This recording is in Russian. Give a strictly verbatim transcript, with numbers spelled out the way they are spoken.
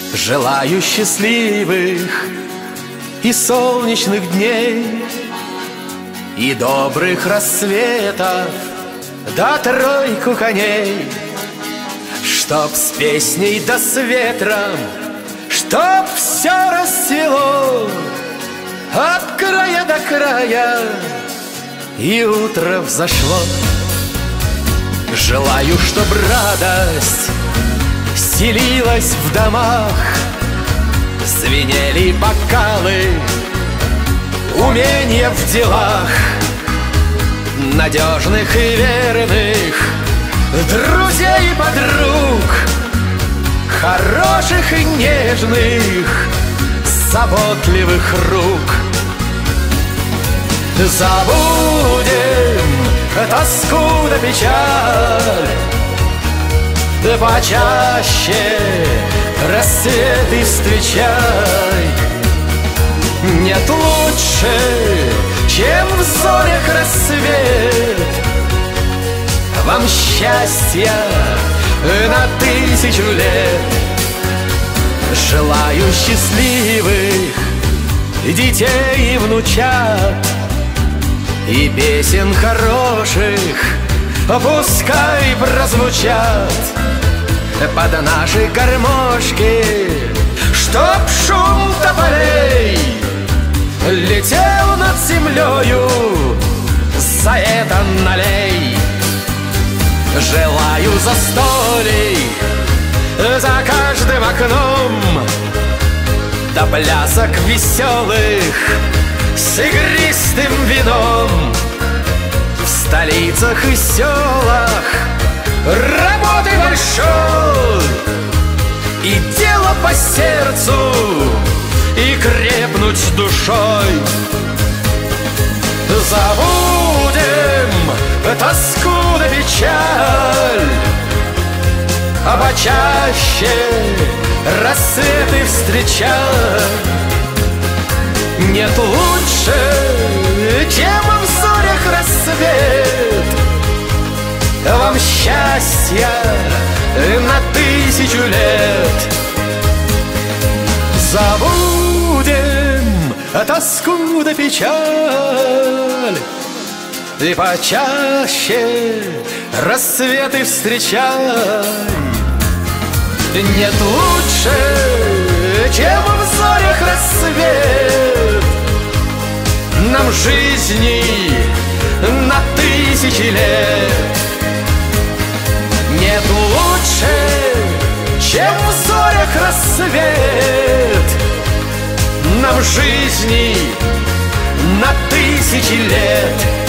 Желаю счастливых и солнечных дней, и добрых рассветов, да тройку коней, чтоб с песней да с ветром, чтоб все расцвело от края до края, и утро взошло. Желаю, чтоб радость селилась в домах, звенели бокалы, умения в делах, надежных и верных друзей и подруг, хороших и нежных, заботливых рук. Забудем тоску да печаль, да почаще рассветы встречай. Нет лучше, чем в зорях рассвет. Вам счастья на тысячу лет. Желаю счастливых детей и внучат, и песен хороших пускай прозвучат под наши гармошки, чтоб шум тополей летел над землею, за это налей. Желаю застолий за каждым окном, да плясок веселых с игристым вином. В столицах и селах работы большой, и дело по сердцу, и крепнуть душой. Забудем тоску да печаль, а почаще рассветы встречай. Нет лучше, чем в зорях рассвет. Вам счастья на тысячу лет. Забудем тоску да печаль, и почаще рассветы встречай. Нет лучше, чем в зорях рассвет. Нам жизни на тысячи лет. Нет лучше, чем в зорях рассвет. Нам жизни на тысячи лет.